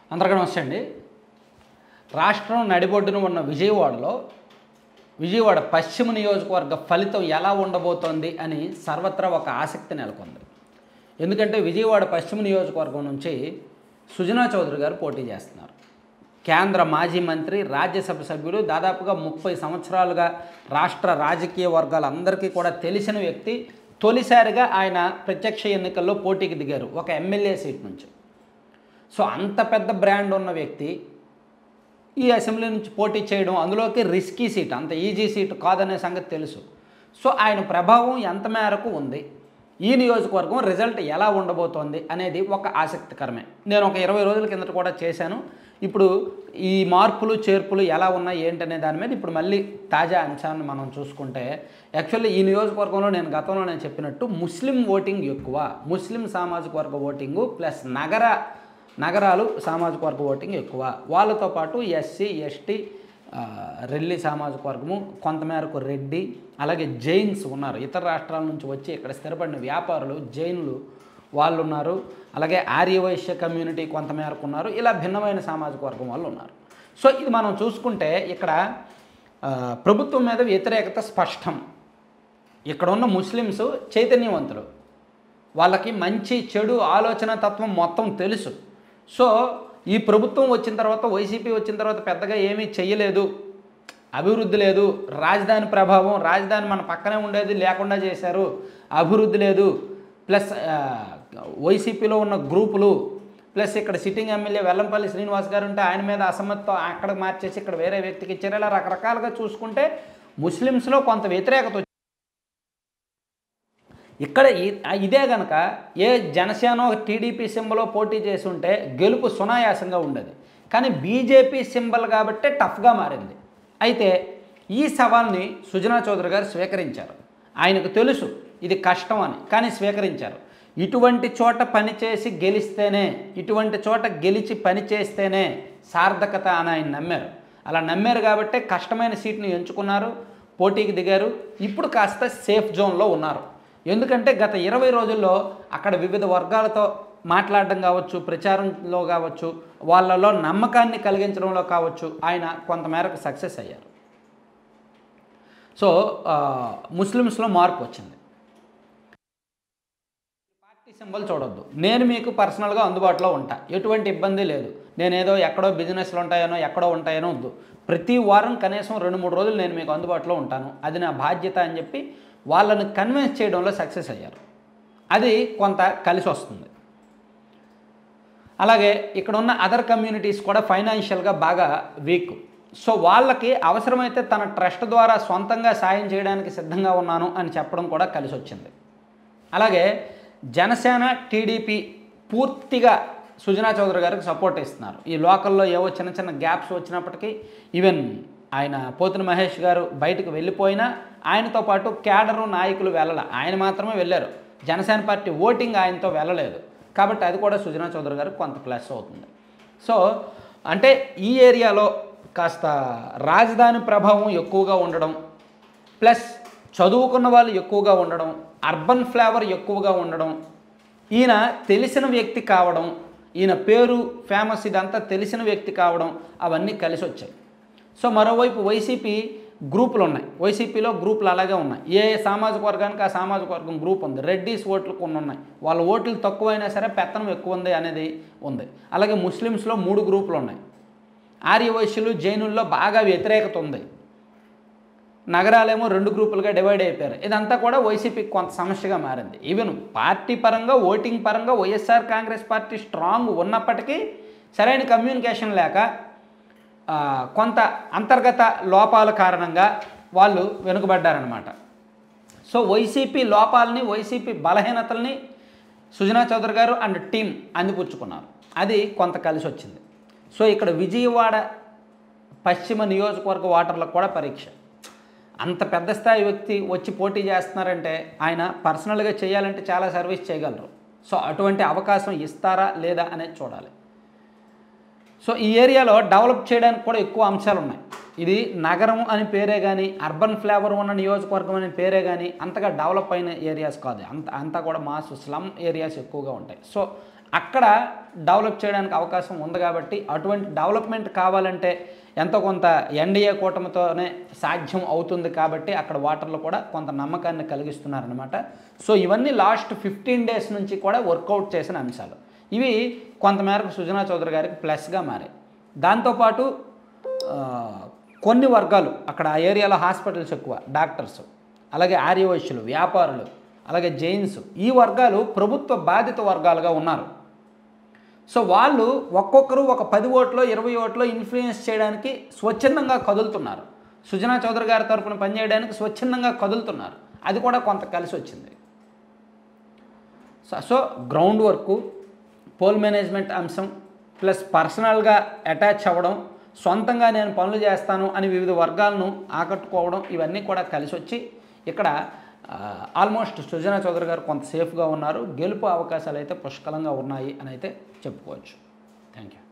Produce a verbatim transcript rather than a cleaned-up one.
అందరికీ నమస్తే అండి. రాష్ట్రం నడిబొడ్డున ఉన్న విజయవాడలో విజయవాడ పశ్చిమ నియోజకవర్గ ఫలితం ఎలా ఉండబోతోంది అని సర్వత్రా ఒక ఆసక్తి నెలకొంది. ఎందుకంటే విజయవాడ పశ్చిమ నియోజకవర్గం నుంచి సుజనా చౌదరి గారు పోటీ చేస్తున్నారు. కేంద్ర మాజీ మంత్రి, రాజ్యసభ సభ్యుడు, దాదాపుగా ముప్పై సంవత్సరాలుగా రాష్ట్ర రాజకీయ వర్గాలందరికీ కూడా తెలిసిన వ్యక్తి. తొలిసారిగా ఆయన ప్రత్యక్ష ఎన్నికల్లో పోటీకి దిగారు ఒక ఎమ్మెల్యే సీట్ నుంచి. సో అంత పెద్ద బ్రాండ్ ఉన్న వ్యక్తి ఈ అసెంబ్లీ నుంచి పోటీ చేయడం, అందులోకి రిస్కీ సీట్, అంత ఈజీ సీట్ కాదనే సంగతి తెలుసు. సో ఆయన ప్రభావం ఎంత మేరకు ఉంది, ఈ నియోజకవర్గం రిజల్ట్ ఎలా ఉండబోతోంది అనేది ఒక ఆసక్తికరమే. నేను ఒక ఇరవై రోజుల కిందట కూడా చేశాను. ఇప్పుడు ఈ మార్పులు చేర్పులు ఎలా ఉన్నాయి ఏంటనే దాని మీద ఇప్పుడు మళ్ళీ తాజా అంశాన్ని మనం చూసుకుంటే, యాక్చువల్లీ ఈ నియోజకవర్గంలో నేను గతంలో నేను చెప్పినట్టు ముస్లిం ఓటింగ్ ఎక్కువ, ముస్లిం సామాజిక వర్గ ఓటింగు ప్లస్ నగర నగరాలు సామాజిక వర్గ ఓటింగ్ ఎక్కువ. వాళ్ళతో పాటు ఎస్సీ, ఎస్టీ, రెల్లి సామాజిక వర్గము, కొంతమేరకు రెడ్డి, అలాగే జైన్స్ ఉన్నారు. ఇతర రాష్ట్రాల నుంచి వచ్చి ఇక్కడ స్థిరపడిన వ్యాపారులు జైనులు వాళ్ళు ఉన్నారు. అలాగే ఆర్యవైశ్య కమ్యూనిటీ కొంతమేరకు ఉన్నారు. ఇలా భిన్నమైన సామాజిక వర్గం వాళ్ళు ఉన్నారు. సో ఇది మనం చూసుకుంటే ఇక్కడ ప్రభుత్వం మీద వ్యతిరేకత స్పష్టం. ఇక్కడ ఉన్న ముస్లిమ్స్ చైతన్యవంతులు, వాళ్ళకి మంచి చెడు ఆలోచన తత్వం మొత్తం తెలుసు. సో ఈ ప్రభుత్వం వచ్చిన తర్వాత, వైసీపీ వచ్చిన తర్వాత పెద్దగా ఏమీ చెయ్యలేదు, అభివృద్ధి లేదు, రాజధాని ప్రభావం, రాజధాని మన పక్కనే ఉండేది లేకుండా చేశారు, అభివృద్ధి లేదు, ప్లస్ వైసీపీలో ఉన్న గ్రూపులు, ప్లస్ ఇక్కడ సిట్టింగ్ ఎమ్మెల్యే వెల్లంపల్లి శ్రీనివాస్ గారు ఉంటే ఆయన మీద అసమ్మతితో అక్కడ మార్చేసి ఇక్కడ వేరే వ్యక్తికి ఇచ్చారు. ఇలా రకరకాలుగా చూసుకుంటే ముస్లిమ్స్లో కొంత వ్యతిరేకత. ఇక్కడ ఇదే కనుక ఏ జనసేన టీడీపీ సింబల్లో పోటీ చేసి ఉంటే గెలుపు సునాయాసంగా ఉండేది. కానీ బీజేపీ సింబల్ కాబట్టే టఫ్గా మారింది. అయితే ఈ సవాల్ని సుజనా చౌదరి గారు స్వీకరించారు. ఆయనకు తెలుసు ఇది కష్టం అని, కానీ స్వీకరించారు. ఇటువంటి చోట పనిచేసి గెలిస్తేనే, ఇటువంటి చోట గెలిచి పని చేస్తేనే సార్థకత అని ఆయన నమ్మారు. అలా నమ్మారు కాబట్టే కష్టమైన సీట్ని ఎంచుకున్నారు, పోటీకి దిగారు. ఇప్పుడు కాస్త సేఫ్ జోన్లో ఉన్నారు. ఎందుకంటే గత ఇరవై రోజుల్లో అక్కడ వివిధ వర్గాలతో మాట్లాడడం కావచ్చు, ప్రచారంలో కావచ్చు, వాళ్ళలో నమ్మకాన్ని కలిగించడంలో కావచ్చు, ఆయన కొంతమేరకు సక్సెస్ అయ్యారు. సో ముస్లిమ్స్లో మార్పు వచ్చింది. పార్టీ సింబల్ చూడొద్దు, నేను మీకు పర్సనల్గా అందుబాటులో ఉంటా, ఎటువంటి ఇబ్బంది లేదు. నేనేదో ఎక్కడో బిజినెస్లు ఉంటాయనో ఎక్కడో ఉంటాయనో వద్దు, ప్రతి వారం కనీసం రెండు మూడు రోజులు నేను మీకు అందుబాటులో ఉంటాను, అది నా బాధ్యత అని చెప్పి వాళ్ళని కన్విన్స్ చేయడంలో సక్సెస్ అయ్యారు. అది కొంత కలిసి వస్తుంది. అలాగే ఇక్కడ ఉన్న అదర్ కమ్యూనిటీస్ కూడా ఫైనాన్షియల్గా బాగా వీక్. సో వాళ్ళకి అవసరమైతే తన ట్రస్ట్ ద్వారా సొంతంగా సాయం చేయడానికి సిద్ధంగా ఉన్నాను అని చెప్పడం కూడా కలిసి వచ్చింది. అలాగే జనసేన, టీడీపీ పూర్తిగా సుజనా చౌదరి గారికి సపోర్ట్ ఇస్తున్నారు. ఈ లోకల్లో ఏవో చిన్న చిన్న గ్యాప్స్ వచ్చినప్పటికీ, ఈవెన్ ఆయన పోతిన మహేష్ గారు బయటకు వెళ్ళిపోయినా ఆయనతో పాటు క్యాడరు నాయకులు వెళ్ళాల, ఆయన మాత్రమే వెళ్ళారు. జనసేన పార్టీ ఓటింగ్ ఆయనతో వెళ్ళలేదు. కాబట్టి అది కూడా సుజనా చౌదరి గారికి కొంత ప్లస్ అవుతుంది. సో అంటే ఈ ఏరియాలో కాస్త రాజధాని ప్రభావం ఎక్కువగా ఉండడం, ప్లస్ చదువుకున్న వాళ్ళు ఎక్కువగా ఉండడం, అర్బన్ ఫ్లేవర్ ఎక్కువగా ఉండడం, ఈయన తెలిసిన వ్యక్తి కావడం, ఈయన పేరు ఫేమస్, ఇదంతా తెలిసిన వ్యక్తి కావడం, అవన్నీ కలిసి వచ్చాయి. సో మరోవైపు వైసీపీ గ్రూపులు ఉన్నాయి. వైసీపీలో గ్రూపులు అలాగే ఉన్నాయి. ఏ సామాజిక వర్గానికి ఆ సామాజిక వర్గం గ్రూప్ ఉంది. రెడ్డిస్ ఓట్లు కొన్ని ఉన్నాయి, వాళ్ళ ఓట్లు తక్కువైనా సరే పెత్తనం ఎక్కువ ఉంది అనేది ఉంది. అలాగే ముస్లిమ్స్లో మూడు గ్రూపులు ఉన్నాయి. ఆర్యవైశ్యులు, జైనుల్లో బాగా వ్యతిరేకత ఉంది. నగరాలేమో రెండు గ్రూపులుగా డివైడ్ అయిపోయారు. ఇదంతా కూడా వైసీపీకి కొంత సమస్యగా మారింది. ఈవెన్ పార్టీ పరంగా, ఓటింగ్ పరంగా వైఎస్ఆర్ కాంగ్రెస్ పార్టీ స్ట్రాంగ్ ఉన్నప్పటికీ సరైన కమ్యూనికేషన్ లేక, కొంత అంతర్గత లోపాల కారణంగా వాళ్ళు వెనుకబడ్డారనమాట. సో వైసీపీ లోపాలని, వైసీపీ బలహీనతల్ని సుజనా చౌదరి గారు అండ్ టీం అందిపుచ్చుకున్నారు. అది కొంత కలిసి వచ్చింది. సో ఇక్కడ విజయవాడ పశ్చిమ నియోజకవర్గ ఓటర్లకు కూడా పరీక్ష. అంత పెద్ద స్థాయి వ్యక్తి వచ్చి పోటీ చేస్తున్నారంటే ఆయన పర్సనల్గా చేయాలంటే చాలా సర్వీస్ చేయగలరు. సో అటువంటి అవకాశం ఇస్తారా లేదా అనేది చూడాలి. సో ఈ ఏరియాలో డెవలప్ చేయడానికి కూడా ఎక్కువ అంశాలు ఉన్నాయి. ఇది నగరం అని పేరే కానీ, అర్బన్ ఫ్లేవర్ ఉన్న నియోజకవర్గం అని పేరే కానీ అంతగా డెవలప్ అయిన ఏరియాస్ కాదు. అంత అంతా కూడా మాస్ స్లమ్ ఏరియాస్ ఎక్కువగా ఉంటాయి. సో అక్కడ డెవలప్ చేయడానికి అవకాశం ఉంది కాబట్టి అటువంటి డెవలప్మెంట్ కావాలంటే ఎంతో కొంత ఎన్డీఏ కూటమితోనే సాధ్యం అవుతుంది కాబట్టి అక్కడ ఓటర్లు కూడా కొంత నమ్మకాన్ని కలిగిస్తున్నారనమాట. సో ఇవన్నీ లాస్ట్ ఫిఫ్టీన్ డేస్ నుంచి కూడా వర్కౌట్ చేసిన అంశాలు. ఇవి కొంతమేరకు సుజనా చౌదరి గారికి ప్లస్గా మారాయి. దాంతోపాటు కొన్ని వర్గాలు అక్కడ ఆ ఏరియాలో హాస్పిటల్స్ ఎక్కువ, డాక్టర్స్, అలాగే ఆర్యవైశ్యులు, వ్యాపారులు, అలాగే జైన్స్, ఈ వర్గాలు ప్రభుత్వ బాధిత వర్గాలుగా ఉన్నారు. సో వాళ్ళు ఒక్కొక్కరు ఒక పది ఓట్లో ఇరవై ఓట్లో ఇన్ఫ్లుయెన్స్ చేయడానికి స్వచ్ఛందంగా కదులుతున్నారు. సుజనా చౌదరి గారి తరఫున పనిచేయడానికి స్వచ్ఛందంగా కదులుతున్నారు. అది కూడా కొంత కలిసి వచ్చింది. So ground work, poll management అంశం ప్లస్ పర్సనల్గా అటాచ్ అవ్వడం, సొంతంగా నేను పనులు చేస్తాను అని వివిధ వర్గాలను ఆకట్టుకోవడం, ఇవన్నీ కూడా కలిసి వచ్చి ఇక్కడ ఆల్మోస్ట్ సుజనా చౌదరి గారు కొంత సేఫ్గా ఉన్నారు. గెలుపు అవకాశాలు అయితే పుష్కలంగా ఉన్నాయి అని అయితే చెప్పుకోవచ్చు. Thank you.